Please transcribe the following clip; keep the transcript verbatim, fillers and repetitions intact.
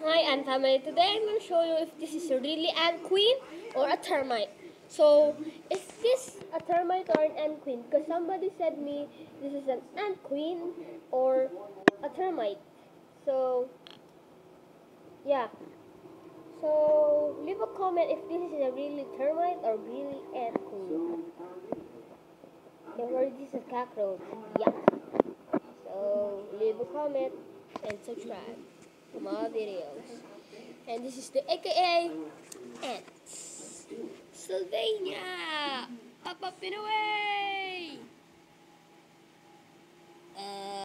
Hi Ant family, today I'm going to show you if this is a really ant queen or a termite. So, is this a termite or an ant queen? Because somebody said me this is an ant queen or a termite. So, yeah. So, leave a comment if this is a really termite or really ant queen. Or this is a cockroach. Yeah. So, leave a comment and subscribe to my videos. And this is the A K A Ants. Sylvania! Up, up, and away! Uh,